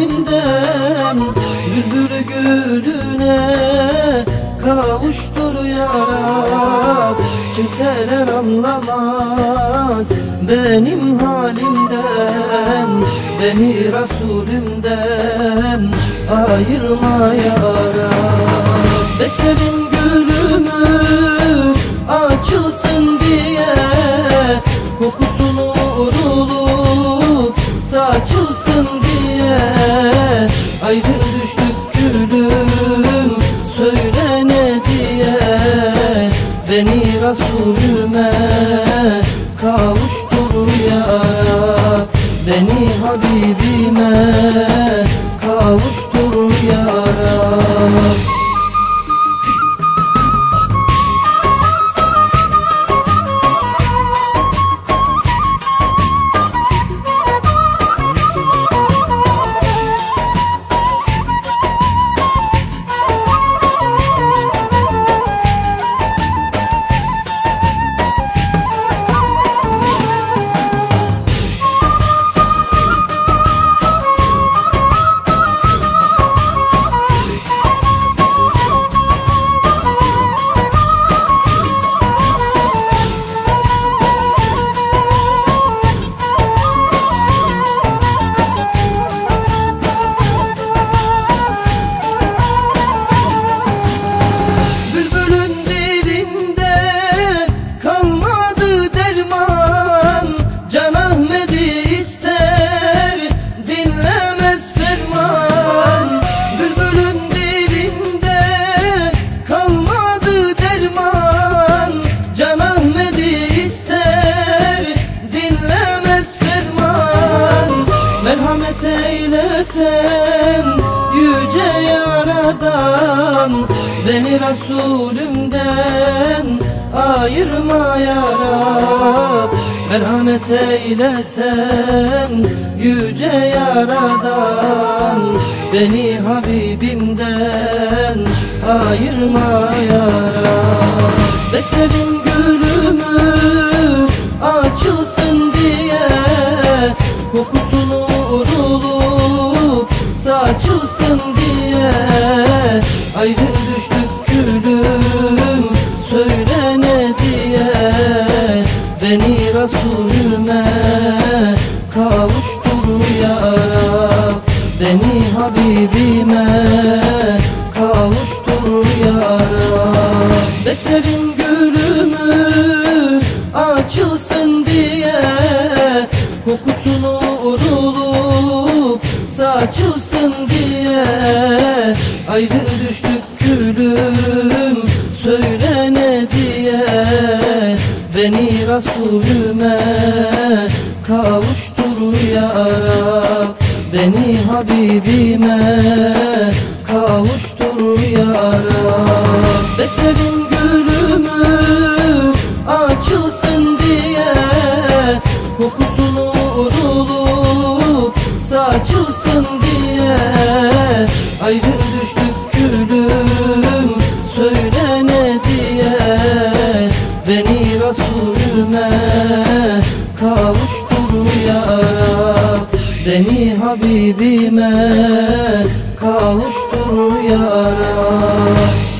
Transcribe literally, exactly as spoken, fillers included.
halimden, bülbül gülüne kavuştur ya Rab. Kimseler anlamaz benim halimden, beni Resulümden ayırma ya Rab. Bekledim gülümü açılsın diye, kokusunu vurulup saçılsın diye. Ayrı düştük gülüm, söyle ne diye, beni Resulüme kavuştur ya Rab. Beni Habibime kavuştur ya Rab. Merhamet eylesen yüce yaradan, beni Resulümden ayırma ya Rab. Merhamet eylesen yüce yaradan, beni Habibimden ayırma ya Rab. Bekledim gülümü açılsın diye, kokusunu vurulup saçılsın diye. Ayrı düştük gülüm, söyle ne diye, beni Resulüme kavuştur ya Rab. Beni Habibime kavuştur ya Rab. Beklerim gülümü açılsın diye, kokusunu vurulup saçılsın diye. Ayrı düştük gülüm, söyle ne diye, beni Resulüme kavuştur ya Rab. Beni Habibime kavuştur ya Rab. Bekledim gülümü açılsın diye, kokusunu vurulup saçılsın diye. Ayrı düştük gülüm, söyle ne diye, beni Resulüme kavuştur ya Rab. Beni Habibime kavuştur ya Rab.